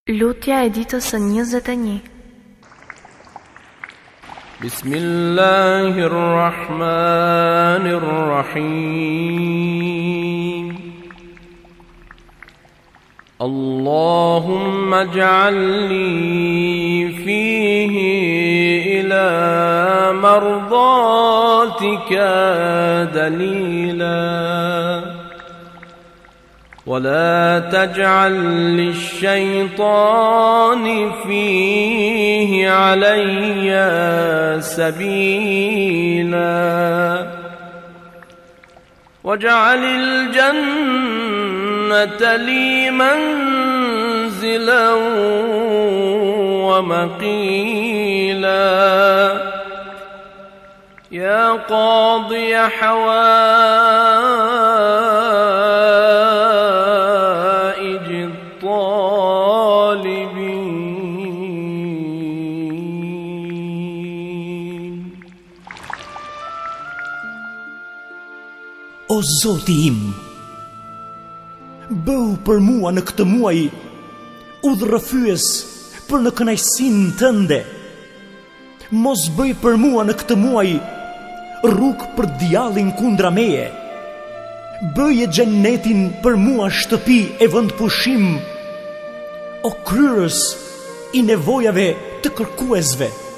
Lutja e ditës së 21. Bismillahirrahmanirrahim. Allahumma ij'alni fihi ila mardatika dalila ولا تجعل للشيطان فيه علي سبيلا واجعل الجنة لي منزلا ومقيلا يا قاضي O Zoti im, bëu për mua në këtë muaj udhërrëfyes për në kënaqësinë tënde. Mos bëj për mua në këtë muaj rrugë për djallin kundra meje. Bëje xhenetin për mua shtëpi e vend pushim, o kryerës i nevojave të kërkuesve.